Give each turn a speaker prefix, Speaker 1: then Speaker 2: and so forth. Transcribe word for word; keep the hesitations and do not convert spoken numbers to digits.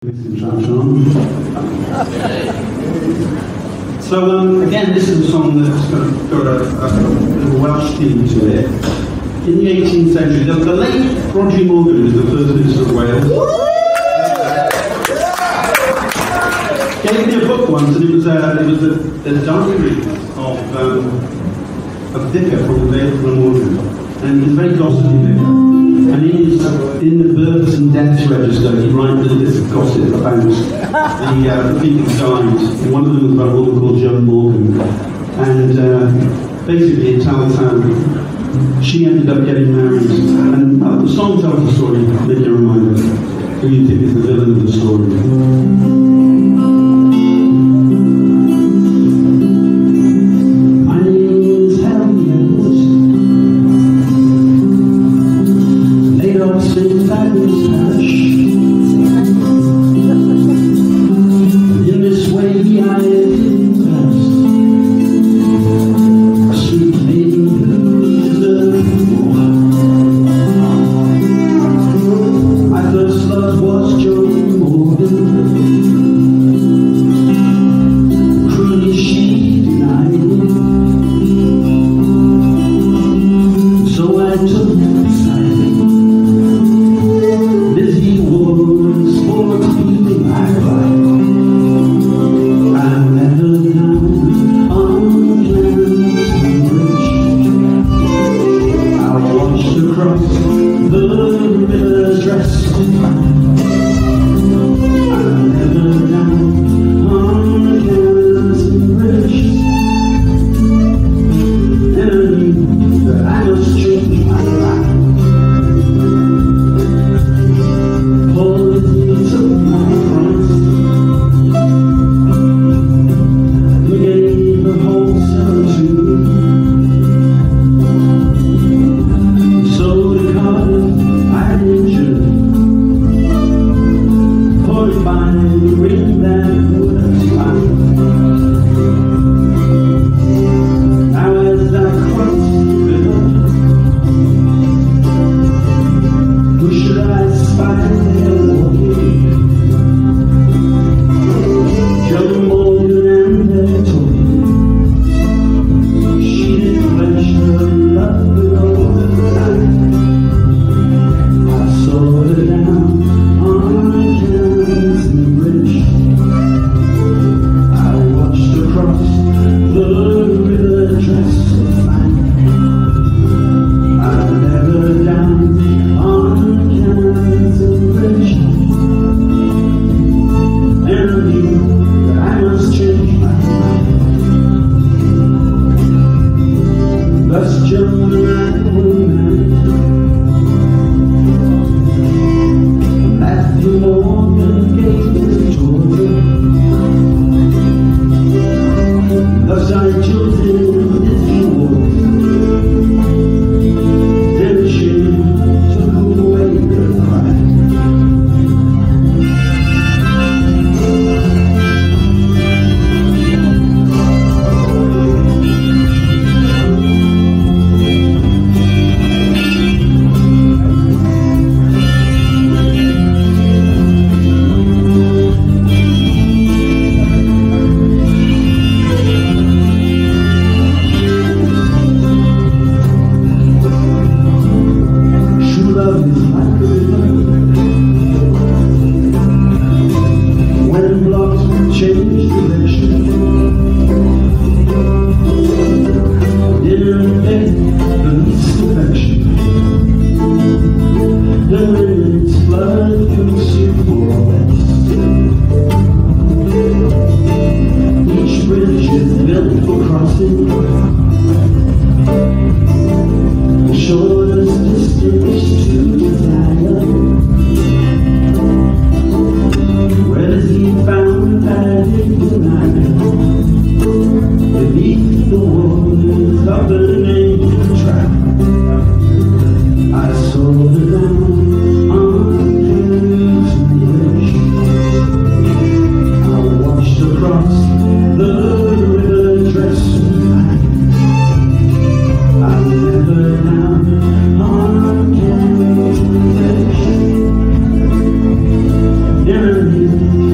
Speaker 1: So um, again, this is a song that's got, got a, a, a Welsh theme to it. In the eighteenth century, the, the late Roger Morgan is the first Minister of Wales. Gave me a book once, and it was a, it was a, a diary of um, a vicar from Vale of Glamorgan, and he's a very gossipy vicar. And in, his, in the births and deaths register, he writes a little bit of gossip about the, uh, the people who died. One of them was about a woman called Joan Morgan. And uh, basically it tells how she ended up getting married. And uh, the song tells the story, make you a reminder who you think is the villain of the story.
Speaker 2: Was Joan Morgan.
Speaker 1: Thank you.